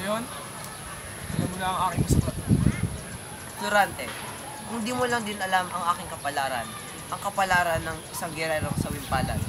Ngayon, alam mo na ang aking masulat. Estudyante, kung di mo lang din alam ang aking kapalaran, ang kapalaran ng isang gererong sawimpalan,